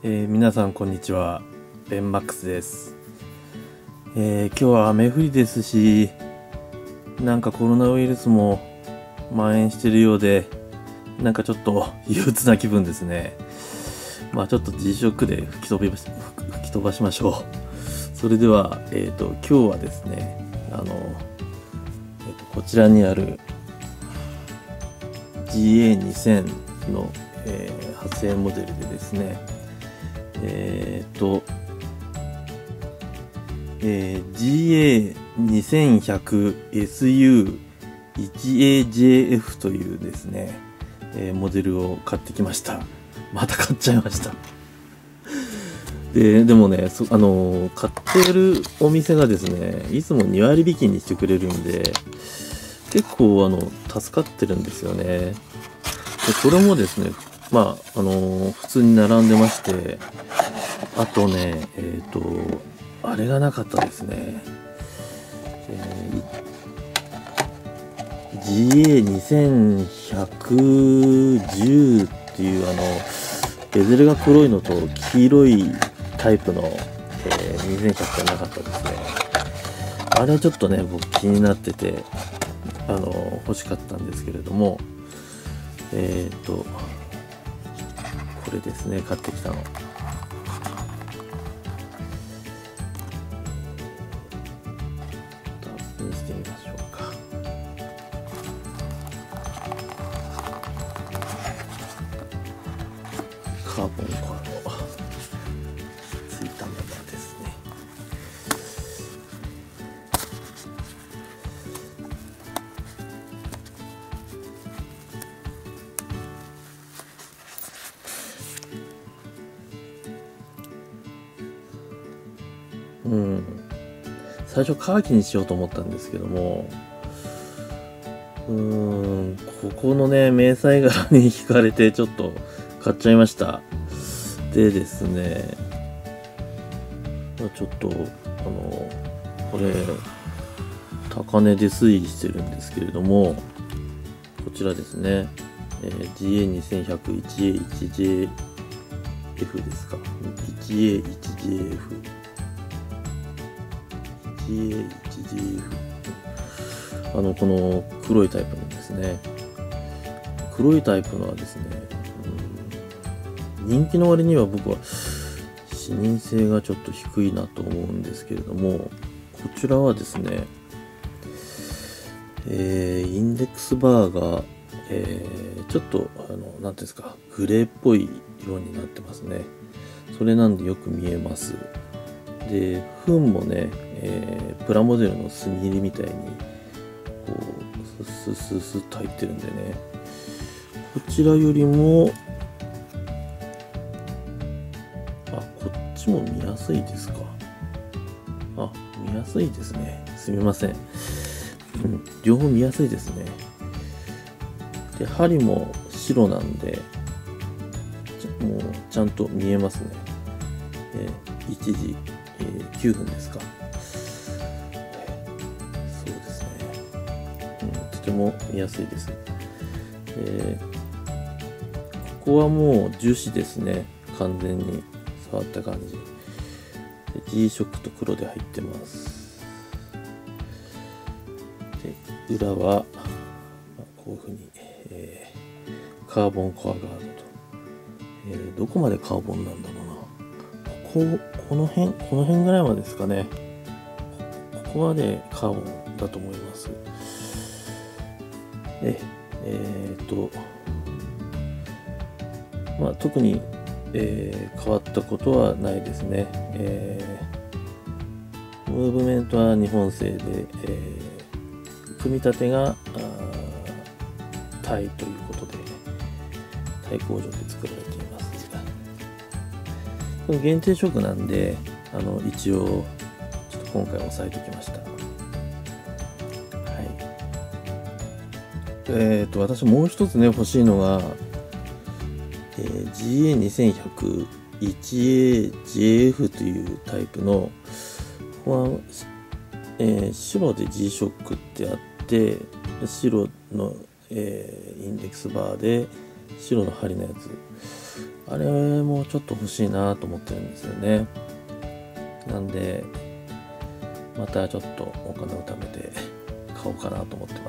皆さんこんにちは、ベンマックスです。今日は雨降りですし、なんかコロナウイルスも蔓延しているようで、なんかちょっと憂鬱な気分ですね。まあちょっと G ショックで吹き飛ばしましょう。それでは、今日はですね、こちらにある GA2000 の、発生モデルでですね、GA2100SU1AJF というですね、モデルを買ってきました。また買っちゃいました。でもね、買ってるお店がですね、いつも2割引きにしてくれるんで、結構助かってるんですよね。でこれもですね、まあ普通に並んでまして、あとね、あれがなかったですね。GA2110 っていうベゼルが黒いのと黄色いタイプの、2100がなかったですね。あれはちょっとね、僕気になってて、欲しかったんですけれども、これですね、買ってきたの。にしてみましょうか。カーボンコアのついたものですね。最初カーキにしようと思ったんですけども、ここのね、迷彩柄に惹かれてちょっと買っちゃいました。でですね、ちょっと、これ、高値で推移してるんですけれども、こちらですね、GA2100-1A1JF ですか。1A1JF。GA1JF。この黒いタイプのですね。黒いタイプのはですね、人気の割には僕は視認性がちょっと低いなと思うんですけれども、こちらはですね、インデックスバーが、ちょっとなんていうんですか、グレーっぽい色になってますね。それなんでよく見えます。で、糞もね、プラモデルの墨入りみたいにこうスッと入ってるんでね、こちらよりもこっちも見やすいですか。見やすいですね。すみません。両方見やすいですね。で、針も白なんで、もうちゃんと見えますね。1時、9分ですか。そうですね。とても見やすいです。ここはもう樹脂ですね。完全に触った感じ。G ショックと黒で入ってます。で、裏は、こういうふうに、カーボンコアガードと。どこまでカーボンなんだろうな。この辺ぐらいまでですかね。ここまでカーボンだと思います。で、特に、変わったことはないですね。ムーブメントは日本製で、組み立てがタイということで、タイ工場で作られています。これ限定色なんで、一応ちょっと今回押さえておきました。はい。私もう一つね欲しいのが、GA2100-1AJF というタイプの、ここは、白で G ショックってあって、白の、インデックスバーで、 白の針のやつ、あれもちょっと欲しいなと思ってるんですよね。なんでまたちょっとお金を貯めて買おうかなと思ってます。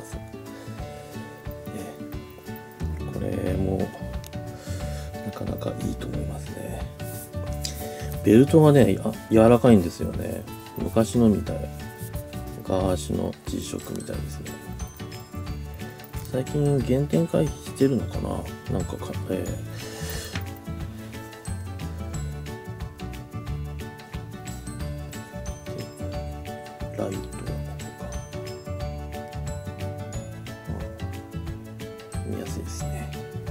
これもなかなかいいと思いますね。ベルトがね柔らかいんですよね。昔のみたい、昔の G ショックみたいですね。最近原点回避してるのかな、なんかライトとか、見やすいですね。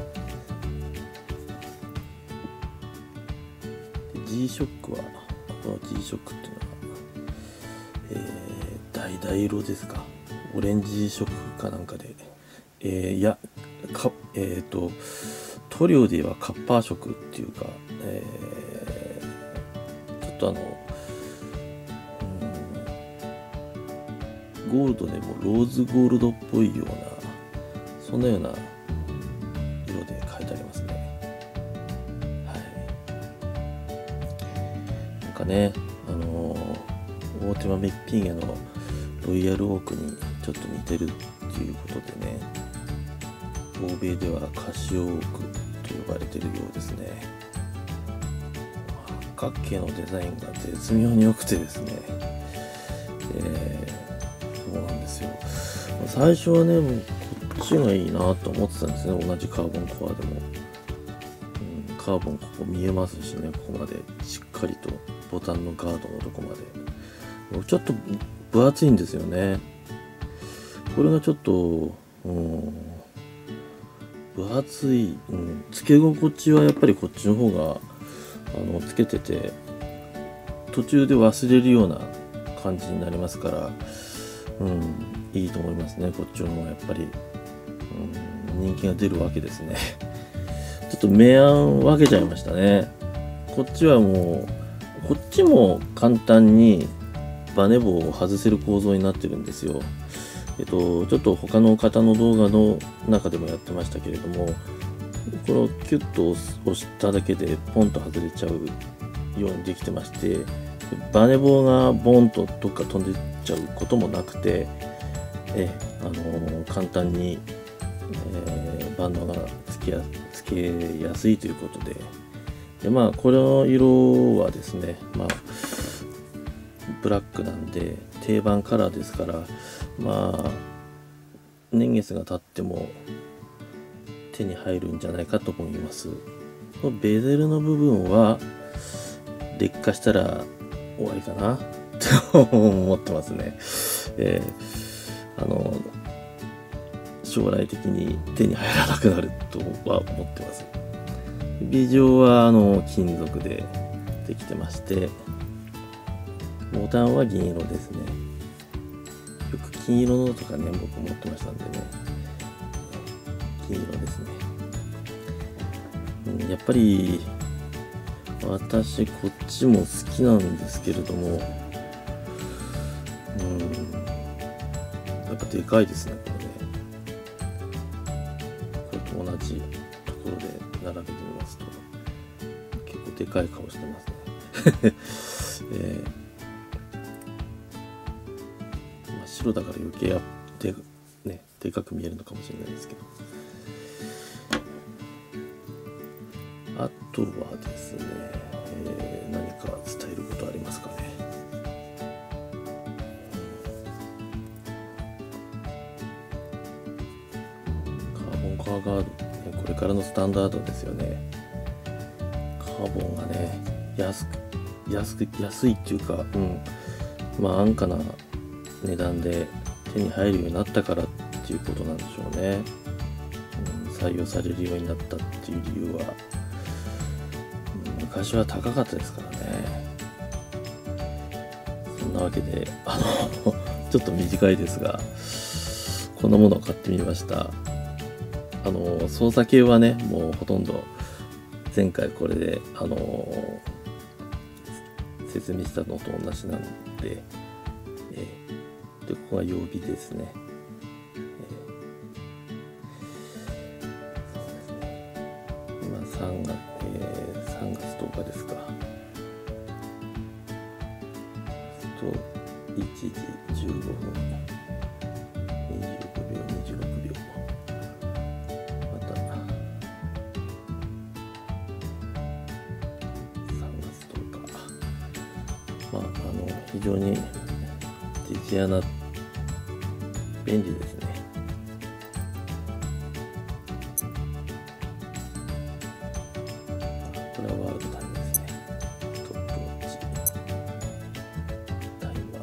で G ショックは、この G ショックっていうのは、橙色ですか、オレンジ色かなんかで、塗料で言えばカッパー色っていうか、ちょっとゴールドでもローズゴールドっぽいような、そんなような色で描いてありますね。はい。なんかね、大手豆ピンゲのロイヤルオークにちょっと似てるっていうことでね、欧米ではカシオオークと呼ばれているようですね。八角形のデザインが絶妙に良くてですね、そうなんですよ。最初はね、もうこっちがいいなと思ってたんですね。同じカーボンコアでも、カーボンここ見えますしね、ここまでしっかりとボタンのガードのとこまでちょっと分厚いんですよね。これがちょっと、分厚い、つけ心地はやっぱりこっちの方がつけてて途中で忘れるような感じになりますから、いいと思いますね。こっちの方がやっぱり、人気が出るわけですね。ちょっと明暗分けちゃいましたね。こっちはもう、こっちも簡単にバネ棒を外せる構造になってるんですよ。ちょっと他の方の動画の中でもやってましたけれども、これをキュッと押しただけでポンと外れちゃうようにできてまして、バネ棒がボンとどっか飛んでっちゃうこともなくて、簡単に、バンドがつけやすいということで、この色はですね、ブラックなんで定番カラーですから、年月が経っても手に入るんじゃないかと思います。このベゼルの部分は劣化したら終わりかなと思ってますね。将来的に手に入らなくなるとは思ってます。ビジョは金属でできてまして、ボタンは銀色ですね。よく金色のとかね、僕持ってましたんでね、金色ですね。やっぱり私こっちも好きなんですけれども、やっぱでかいですね、これね。これと同じところで並べてみますと結構でかい顔してますね。白だから余計でかく見えるのかもしれないですけど、あとはですね、何か伝えることありますかね。カーボンコアガード、これからのスタンダードですよね。カーボンがね、安いっていうか、安価な値段で手に入るようになったからっていうことなんでしょうね。採用されるようになったっていう理由は、昔は高かったですからね。そんなわけでちょっと短いですが、こんなものを買ってみました。操作系はね、もうほとんど前回これで説明したのと同じなので、でここが曜日ですね。そうですね。 3月10日ですか。と1時15分25秒26秒、また3月10日、非常に実やな便利ですね。これはワールドタイムですね。ストップウォッチ、タイマー、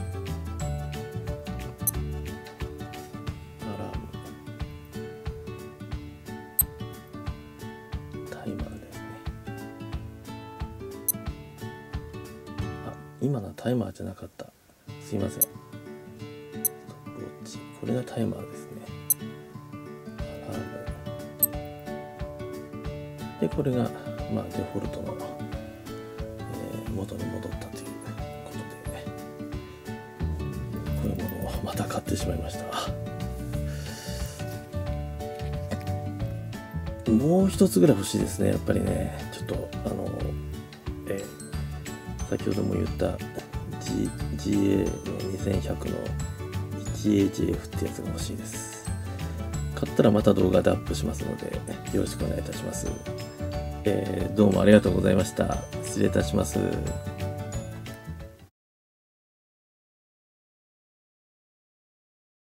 アラーム、タイマーですね。今のはタイマーじゃなかった。すいません。ストップウォッチ、これがタイマーですね。アラームで、これがデフォルトの、元に戻ったということで、こういうものをまた買ってしまいました。もう一つぐらい欲しいですね。やっぱりね、ちょっと先ほども言った GA の2100の 1AJF ってやつが欲しいです。買ったらまた動画でアップしますので、よろしくお願いいたします。どうもありがとうございました。失礼いたします。